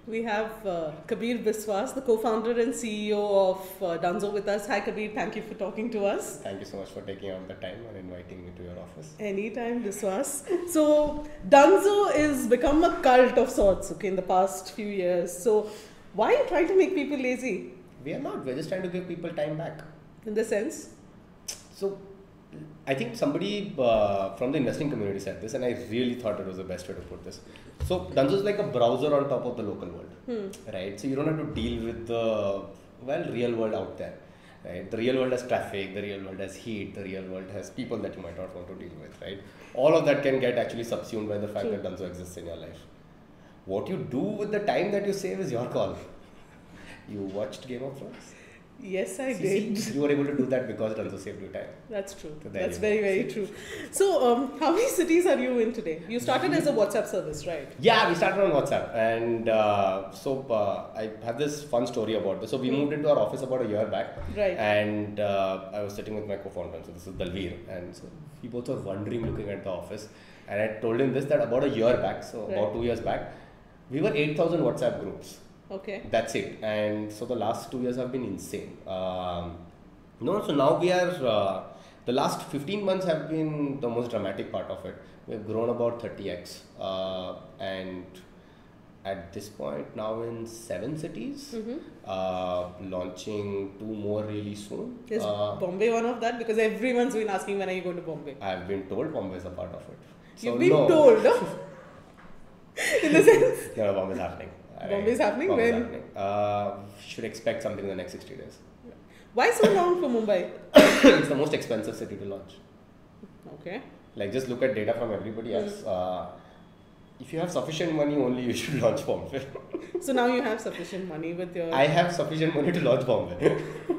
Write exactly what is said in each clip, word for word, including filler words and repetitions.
We have uh, Kabeer Biswas, the co-founder and C E O of uh, Dunzo with us. Hi Kabeer, thank you for talking to us. Thank you so much for taking out the time and inviting me to your office. Anytime, Biswas. So Dunzo is become a cult of sorts, okay, in the past few years. So why are you trying to make people lazy? We are not, we're just trying to give people time back. In the sense? So I think somebody uh, from the investing community said this, and I really thought it was the best way to put this. So Dunzo is like a browser on top of the local world, Hmm. right? So you don't have to deal with the, well, real world out there, right? The real world has traffic, the real world has heat, the real world has people that you might not want to deal with, right? All of that can get actually subsumed by the fact True. that Dunzo exists in your life. What you do with the time that you save is your call. You watched Game of Thrones? Yes, I See, did. see, you were able to do that because Dunzo saved you time. That's true. So there That's you very, go. very true. So, um, how many cities are you in today? You started as a WhatsApp service, right? Yeah, we started on WhatsApp, and uh, so uh, I have this fun story about this. So we moved into our office about a year back, Right. and uh, I was sitting with my co-founder. So this is Dalveer, and so we both were wondering, looking at the office, and I told him this that about a year back, so Right. about two years back, we were eight thousand WhatsApp groups. Okay. That's it. And so the last two years have been insane. Um, no, so now we are, uh, the last fifteen months have been the most dramatic part of it. We've grown about thirty x. Uh, and at this point, now in seven cities, Mm-hmm. uh, launching two more really soon. Is Uh, Bombay one of that? Because everyone's been asking when are you going to Bombay? I've been told Bombay is a part of it. So You've been no. told, no? In the sense? No, Bombay is happening. Bombay is happening? Bombay is When? happening. Uh, should expect something in the next sixty days. Why so long for Mumbai? It's the most expensive city to launch. Okay. Like, just look at data from everybody else. Uh, if you have sufficient money, only you should launch Bombay. So now you have sufficient money with your. I have sufficient money to launch Bombay.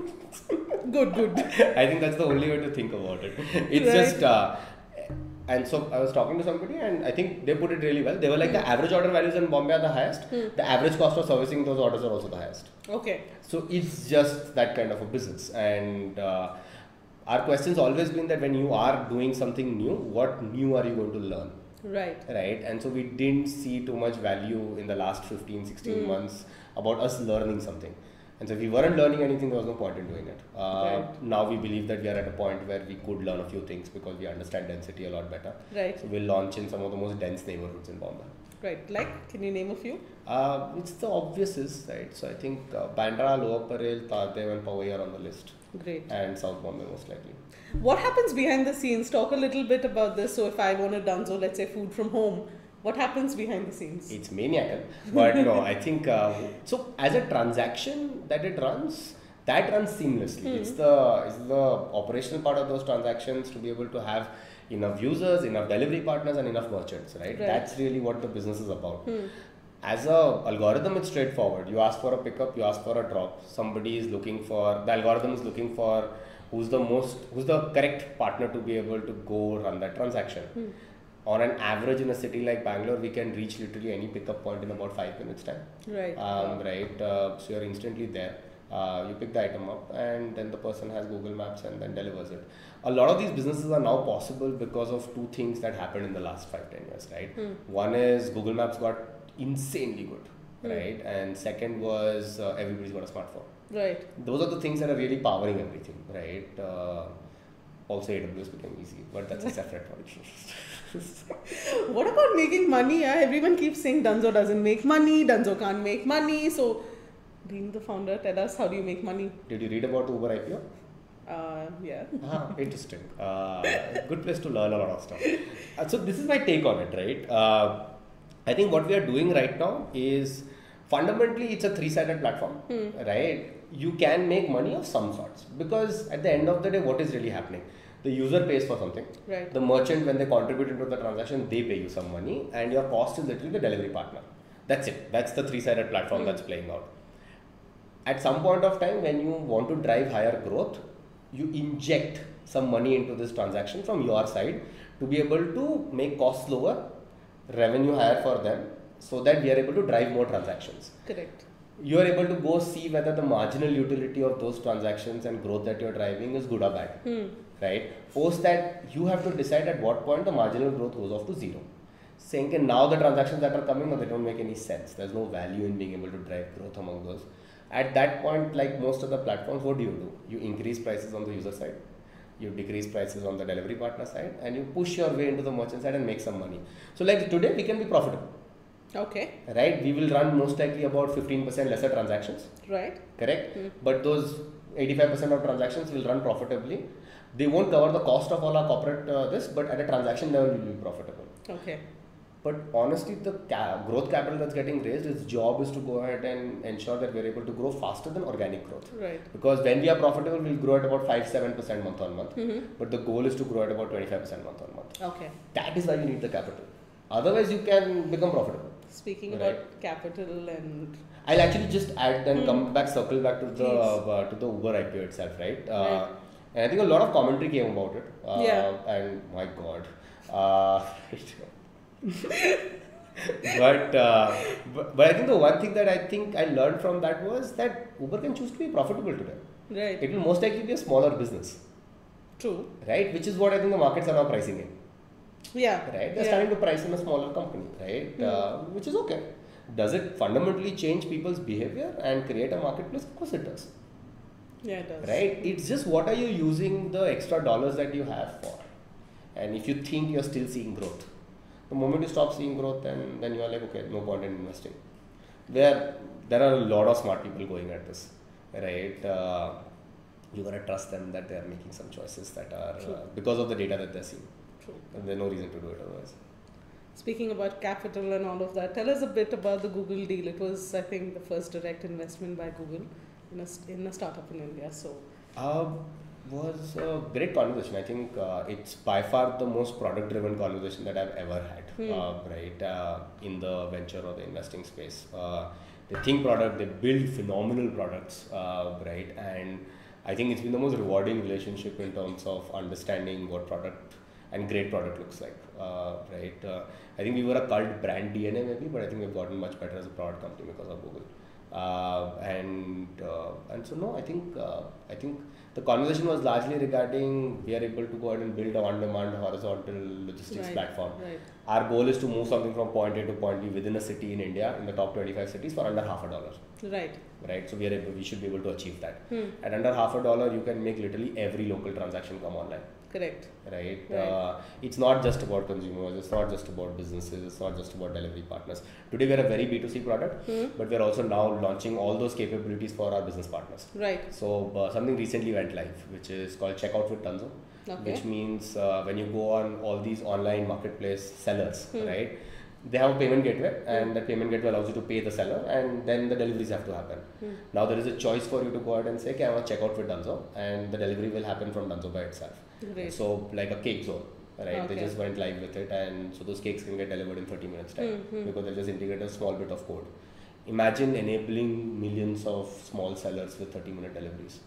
Good, good. I think that's the only way to think about it. It's Right. just, uh, and so I was talking to somebody, and I think they put it really well. They were like, the average order values in Bombay are the highest. Hmm. The average cost of servicing those orders are also the highest. Okay. So it's just that kind of a business. And uh, our question's always been that when you are doing something new, what new are you going to learn? Right. Right? And so we didn't see too much value in the last fifteen, sixteen Mm. months about us learning something. And so if we weren't learning anything, there was no point in doing it. Uh, Right. Now we believe that we are at a point where we could learn a few things because we understand density a lot better. Right. So we'll launch in some of the most dense neighborhoods in Bombay. Right. Like, can you name a few? Uh, it's the obvious is, right? So I think uh, Bandra, Lower Parel, Tardeo and Powai are on the list. Great. And South Bombay most likely. What happens behind the scenes? Talk a little bit about this. So if I want a Dunzo, let's say food from home, what happens behind the scenes? It's maniacal, but no, I think uh, so. As a transaction that it runs, that runs seamlessly. Hmm. It's the it's the operational part of those transactions to be able to have enough users, enough delivery partners, and enough merchants. Right? Right. That's really what the business is about. Hmm. As a algorithm, it's straightforward. You ask for a pickup, you ask for a drop. Somebody is looking for the algorithm is looking for who's the most who's the correct partner to be able to go run that transaction. Hmm. On an average, in a city like Bangalore, we can reach literally any pickup point in about five minutes time. Right. Um, right. Uh, so you're instantly there. Uh, you pick the item up, and then the person has Google Maps and then delivers it. A lot of these businesses are now possible because of two things that happened in the last five ten years. Right. Hmm. One is Google Maps got insanely good. Hmm. Right. And second was uh, everybody's got a smartphone. Right. Those are the things that are really powering everything. Right. Uh, also, A W S became easy, but that's a separate one. What about making money? Yeah? Everyone keeps saying Dunzo doesn't make money, Dunzo can't make money. So, being the founder, tell us, how do you make money? Did you read about Uber I P O? Uh, yeah. Ah, interesting. Uh, good place to learn a lot of stuff. Uh, so this is my take on it, right? Uh, I think what we are doing right now is fundamentally it's a three-sided platform, Hmm. right? You can make money of some sorts because at the end of the day, what is really happening? The user pays for something. Right. The merchant, when they contribute into the transaction, they pay you some money, and your cost is literally the delivery partner. That's it. That's the three-sided platform Hmm. that's playing out. At some point of time, when you want to drive higher growth, you inject some money into this transaction from your side to be able to make costs lower, revenue higher for them, so that we are able to drive more transactions. Correct. You are able to go see whether the marginal utility of those transactions and growth that you're driving is good or bad. Hmm. Right? Post that, you have to decide at what point the marginal growth goes off to zero. saying that now the transactions that are coming, no, they don't make any sense. There's no value in being able to drive growth among those. At that point, like most of the platforms, what do you do? You increase prices on the user side, you decrease prices on the delivery partner side, and you push your way into the merchant side and make some money. So like today, we can be profitable. Okay. Right? We will run most likely about fifteen percent lesser transactions. Right. Correct? Mm. But those eighty-five percent of transactions will run profitably. They won't cover the cost of all our corporate uh, this, but at a transaction level, we will be profitable. Okay. But honestly, the ca- growth capital that's getting raised, its job is to go ahead and ensure that we're able to grow faster than organic growth. Right. Because when we are profitable, we'll grow at about five to seven percent month on month. Mm-hmm. But the goal is to grow at about twenty-five percent month on month. Okay. That is why you need the capital. Otherwise, you can become profitable. Speaking Right. about capital and... I'll actually just add and Mm. come back, circle back to the uh, to the Uber I P O itself, right? Uh, Right. And I think a lot of commentary came about it. Uh, Yeah. And my God. Uh, but, uh, but but I think the one thing that I think I learned from that was that Uber can choose to be profitable today. Right. It will most likely be a smaller business, True. right? Which is what I think the markets are now pricing in. Yeah. Right? They're yeah. starting to price in a smaller company, right? Mm. Uh, which is okay. Does it fundamentally change people's behavior and create a marketplace? Of course it does. Yeah, it does. Right? It's just what are you using the extra dollars that you have for? And if you think you're still seeing growth, the moment you stop seeing growth, then, then you're like, okay, no point in investing. There, there are a lot of smart people going at this, right? Uh, you gotta trust them that they are making some choices that are uh, because of the data that they're seeing. True. And there's no reason to do it otherwise. Speaking about capital and all of that, tell us a bit about the Google deal. It was, I think, the first direct investment by Google in a, in a startup in India. So, Uh, was a great conversation. I think uh, it's by far the most product-driven conversation that I've ever had. Hmm. Uh, right uh, in the venture or the investing space, uh, they think product, they build phenomenal products, uh, right? And I think it's been the most rewarding relationship in terms of understanding what product and great product looks like, uh, right? Uh, I think we were a cult brand D N A maybe, but I think we've gotten much better as a product company because of Google. Uh, and uh, and so no, I think uh, I think the conversation was largely regarding we are able to go ahead and build a on-demand horizontal logistics right, platform. Right. Our goal is to move something from point A to point B within a city in India in the top twenty-five cities for under half a dollar. Right. Right. So we are able, we should be able to achieve that. Hmm. At under half a dollar, you can make literally every local transaction come online. Correct. Right. Right. Uh, it's not just about consumers. It's not just about businesses. It's not just about delivery partners. Today we are a very B two C product, Hmm. but we are also now launching all those capabilities for our business partners. Right. So uh, something recently went live, which is called Checkout with Dunzo, Okay. which means uh, when you go on all these online marketplace sellers, Hmm. right? They have a payment gateway, and that payment gateway allows you to pay the seller, and then the deliveries have to happen. Hmm. Now there is a choice for you to go ahead and say, okay, I want to check out with Dunzo, and the delivery will happen from Dunzo by itself. Great. So like a cake zone, right? Okay. They just went live with it, and so those cakes can get delivered in thirty minutes time Hmm, hmm. because they just integrate a small bit of code. Imagine enabling millions of small sellers with thirty minute deliveries,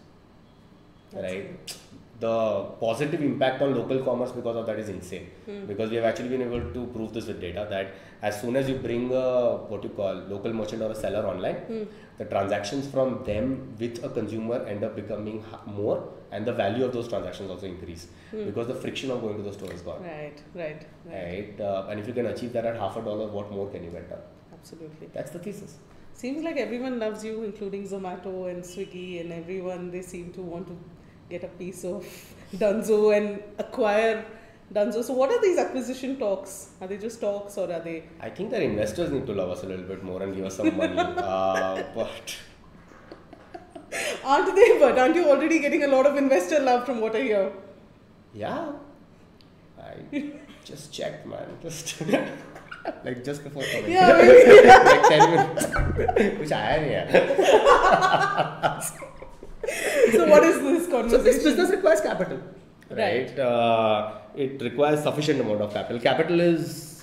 That's right? The positive impact on local commerce because of that is insane. Hmm. Because we have actually been able to prove this with data that as soon as you bring a what you call local merchant or a seller online, Hmm. the transactions from them with a consumer end up becoming ha- more, and the value of those transactions also increase Hmm. because the friction of going to the store is gone. Right. Right. Right. Right, uh, and if you can achieve that at half a dollar, what more can you get done? Absolutely. That's the thesis. Seems like everyone loves you, including Zomato and Swiggy, and everyone. They seem to want to get a piece of Dunzo and acquire Dunzo. So, what are these acquisition talks? Are they just talks, or are they? I think that investors need to love us a little bit more and give us some money. uh, but Aren't they? But aren't you already getting a lot of investor love from what I hear? yeah, I just checked, man. Just like just before coming. Yeah, maybe. like ten minutes. Which I am here. So, what is this conversation? So this business requires capital, Right. right? Uh, it requires sufficient amount of capital. Capital is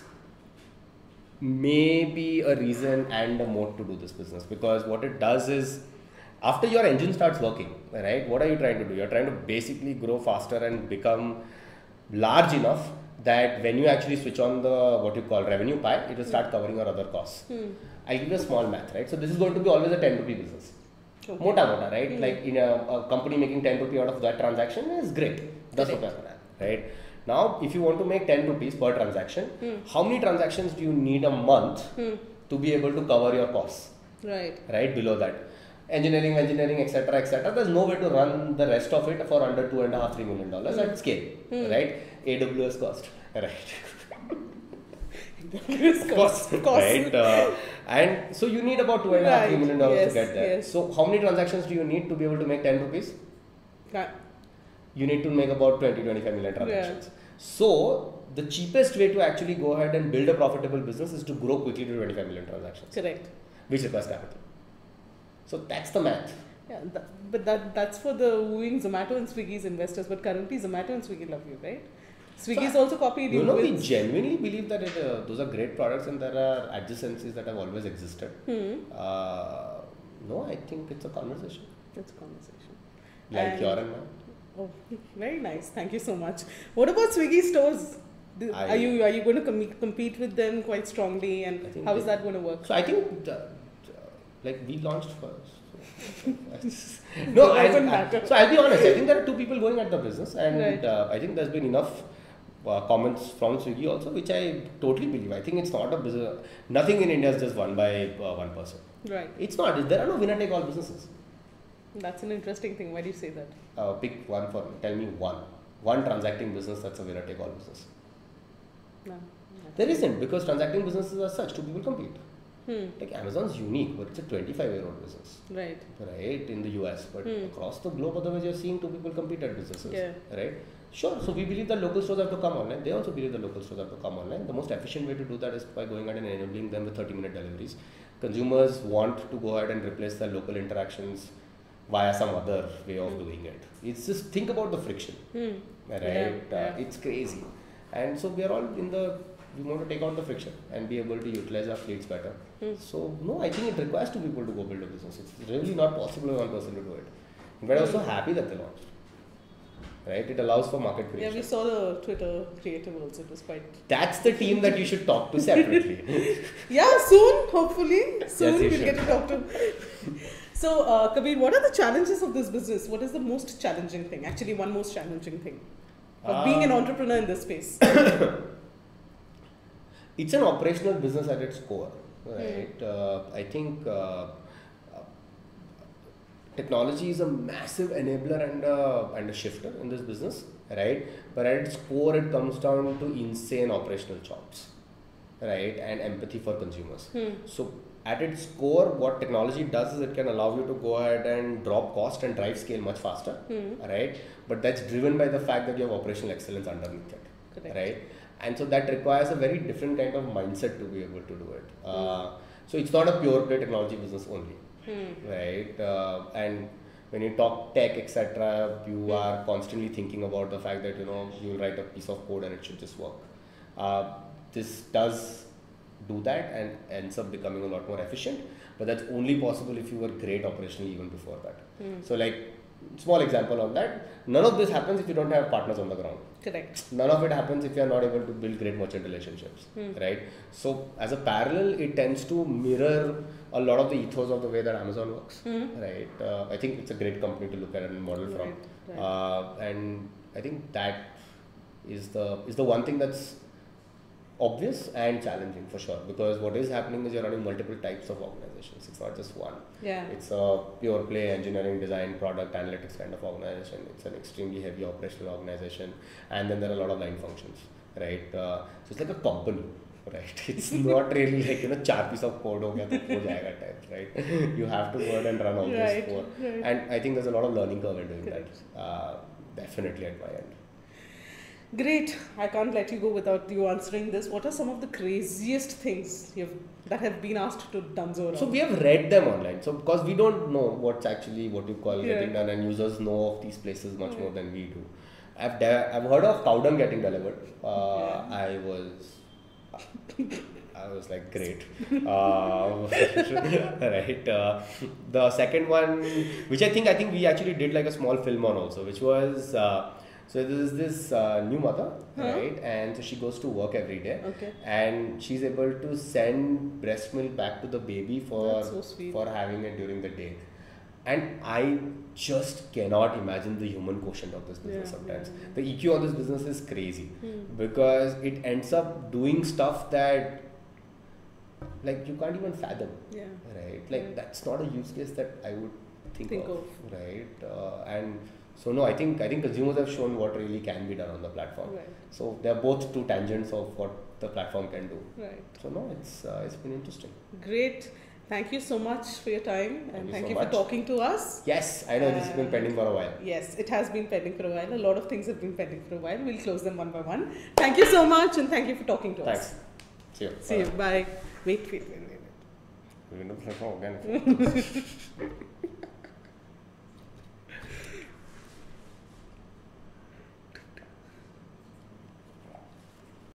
maybe a reason and a moat to do this business, because what it does is after your engine starts working, right? What are you trying to do? You're trying to basically grow faster and become large enough that when you actually switch on the what you call revenue pie, it will start covering your other costs. Hmm. I'll give you a small math, right? So this is going to be always a ten rupee business. Okay. Mota mota, right? Hmm. Like in a, a company making ten rupee out of that transaction is great. That's what Correct. happened, right? Now, if you want to make ten rupees per transaction, Hmm. how many transactions do you need a month Hmm. to be able to cover your costs? Right. Right below that. Engineering, engineering, et cetera, et cetera. There's no way to run the rest of it for under two and a half, three million dollars at scale, Hmm. right? A W S cost, right? Of course, of course. Right? Uh, and so you need about two and a half, three Right. million dollars Yes, to get there. yes. So how many transactions do you need to be able to make ten rupees? Right. You need to make about twenty, twenty-five million transactions. So the cheapest way to actually go ahead and build a profitable business is to grow quickly to twenty-five million transactions, Correct. which requires capital. So that's the math. Yeah, that, but that that's for the wooing Zomato and Swiggy's investors. But currently, Zomato and Swiggy love you, right? Swiggy's So, also copied you. You know, we with- genuinely believe that it, uh, those are great products and there are adjacencies that have always existed. Hmm. Uh, no, I think it's a conversation. That's a conversation. Like And- your and mine. Oh, very nice. Thank you so much. What about Swiggy stores? Do- I- are you are you going to com- compete with them quite strongly? I And think how is they- that going to work? So I think, the, like we launched first. So, It no, I, doesn't I- matter. so I'll be honest. I think there are two people going at the business, and Right. uh, I think there's been enough uh, comments from Swiggy also, which I totally believe. I think it's not a business. Nothing in India is just won by uh, one person. Right. It's not. There are no winner take all businesses. That's an interesting thing. Why do you say that? Uh, pick one for me. Tell me one. One transacting business that's a winner take all business. No. There isn't, because transacting businesses are such, two people compete. Hmm. Like Amazon's unique, but it's a twenty-five year old business, Right. right, in the U S. But Hmm. across the globe, otherwise, you're seeing two people compete at businesses, Yeah. right? Sure. So we believe that local stores have to come online. They also believe that local stores have to come online. The most efficient way to do that is by going ahead and enabling them with thirty minute deliveries. Consumers want to go ahead and replace their local interactions via some other way of Hmm. doing it. It's just think about the friction. Hmm. Right? Yeah, Uh, yeah. it's crazy. And so we are all in the, we want to take out the friction and be able to utilize our fleets better. Hmm. So, no, I think it requires two people to go build a business. It's really not possible for one person to do it. But I was so happy that they launched. Right? It allows for market Yeah, creation. we saw the Twitter creative also. It was quite. That's the team that you should talk to separately. Yeah, soon, hopefully. Soon Yes, you we'll get should. to talk to. So, uh, Kabeer, what are the challenges of this business? What is the most challenging thing? Actually, one most challenging thing of being an Um, entrepreneur in this space. It's an operational business at its core, right? Uh, I think uh, uh, technology is a massive enabler and a, and a shifter in this business, right? But at its core, it comes down to insane operational chops, right? And empathy for consumers. Hmm. So at its core, what technology does is it can allow you to go ahead and drop cost and drive scale much faster, Hmm. right? But that's driven by the fact that you have operational excellence underneath it, Correct. right? And so that requires a very different kind of mindset to be able to do it. Uh, so it's not a pure play technology business only, Hmm. right? Uh, and when you talk tech, et cetera, you Hmm. are constantly thinking about the fact that you know you'll write a piece of code and it should just work. Uh, this does do that and ends up becoming a lot more efficient, but that's only possible if you were great operationally even before that. Hmm. So like small example of that, none of this happens if you don't have partners on the ground. Correct. None of it happens if you are not able to build great merchant relationships, Hmm. right? So as a parallel, it tends to mirror a lot of the ethos of the way that Amazon works, Hmm. right? Uh, I think it's a great company to look at and model from, Right, right. Uh, and I think that is the is the one thing that's obvious and challenging for sure, because what is happening is you're running multiple types of organizations. It's not just one. Yeah. It's a pure play engineering, design, product, analytics kind of organization. It's an extremely heavy operational organization, and then there are a lot of line functions, right? Uh, so it's like a company, right? It's not really like you know, चार piece of code हो गया तो हो जाएगा type, right? You have to go ahead and run all those Right, four, right. and I think there's a lot of learning curve in doing Correct. that. Uh, definitely at my end. Great. I can't let you go without you answering this. What are some of the craziest things you've that have been asked to Dunzo around? So we have read them online. So because we don't know what's actually what you call Yeah. getting done, and users know of these places much Mm. more than we do. I've de- I've heard of cow dung getting delivered. Uh, Yeah. I was. I was like, great. Uh, right. Uh, the second one, which I think I think we actually did like a small film on also, which was uh, so there is this uh, new mother, Huh? right, and so she goes to work every day, Okay. and she's able to send breast milk back to the baby for That's so sweet. for having it during the day. And I just cannot imagine the human quotient of this business Yeah, sometimes. yeah, yeah. The E Q of this business is crazy Hmm. because it ends up doing stuff that like you can't even fathom, Yeah. right? Like Right. that's not a use case that I would think, Think of, of. right? Uh, and so no, I think I think consumers have shown what really can be done on the platform. Right. So they're both two tangents of what the platform can do. Right. So no, it's uh, it's been interesting. Great. Thank you so much for your time and you thank so you much. for talking to us. Yes, I know this has been And- pending for a while. Yes, it has been pending for a while. A lot of things have been pending for a while. We'll close them one by one. Thank you so much and thank you for talking to Thanks. us. See you. See you. Bye. Wait, wait, wait, wait. We're going to play again.